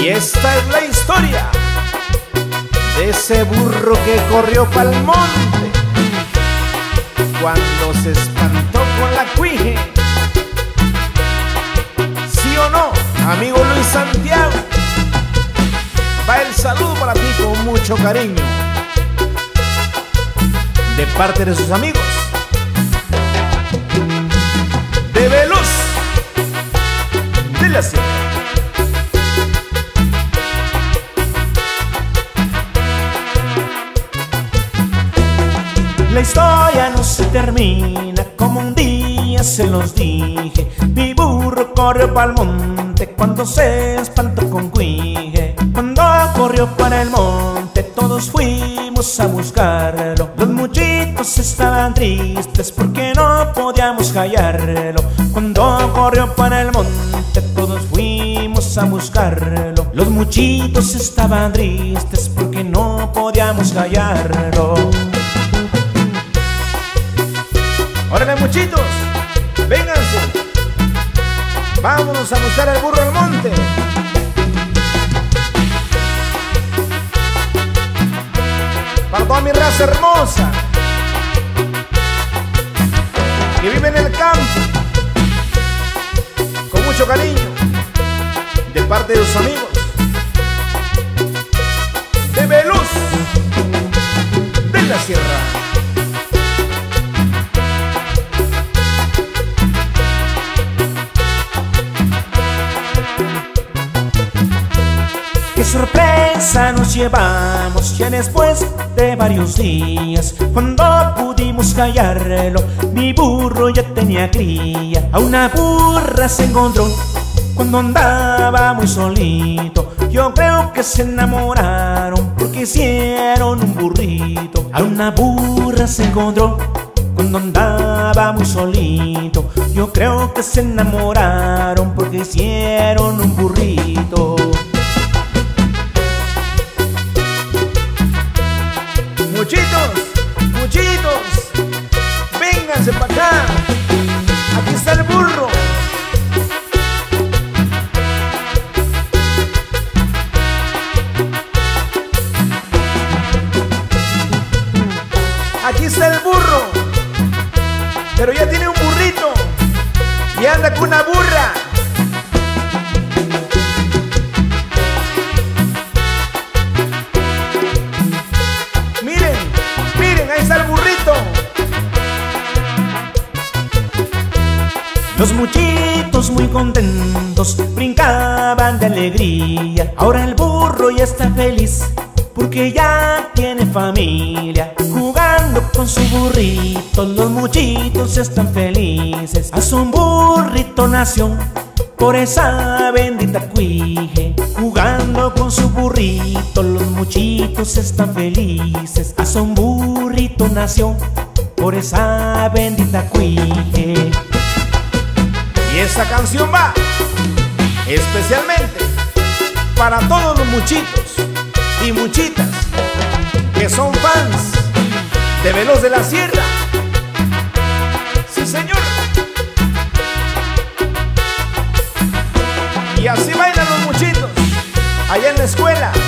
Y esta es la historia de ese burro que corrió pa'l monte cuando se espantó con la cuije. ¿Sí o no, amigo Luis Santiago? Va el saludo para ti con mucho cariño de parte de sus amigos de Veloz de la Sierra. La historia no se termina como un día se los dije. Mi burro corrió pa'l monte cuando se espantó con cuije. Cuando corrió para el monte todos fuimos a buscarlo. Los muchitos estaban tristes porque no podíamos hallarlo. Cuando corrió para el monte todos fuimos a buscarlo. Los muchitos estaban tristes porque no podíamos hallarlo. Órale, muchitos, vénganse, vámonos a buscar al burro al monte. Para toda mi raza hermosa que vive en el campo, con mucho cariño, de parte de sus amigos de Veloz de la Sierra. Qué sorpresa nos llevamos ya después de varios días. Cuando pudimos hallarlo, mi burro ya tenía cría. A una burra se encontró cuando andaba muy solito. Yo creo que se enamoraron porque hicieron un burrito. A una burra se encontró cuando andaba muy solito. Yo creo que se enamoraron porque hicieron un burrito. Muchitos, muchitos, vénganse para acá. Aquí está el burro. Aquí está el burro, pero ya tiene un burrito y anda con una burra. Los muchitos muy contentos brincaban de alegría. Ahora el burro ya está feliz porque ya tiene familia. Jugando con su burrito los muchitos están felices. A su burrito nació por esa bendita cuije. Jugando con su burrito los muchitos están felices. A su burrito nació por esa bendita cuije. Y esta canción va especialmente para todos los muchitos y muchitas que son fans de Veloz de la Sierra. Sí, señor. Y así bailan los muchitos allá en la escuela.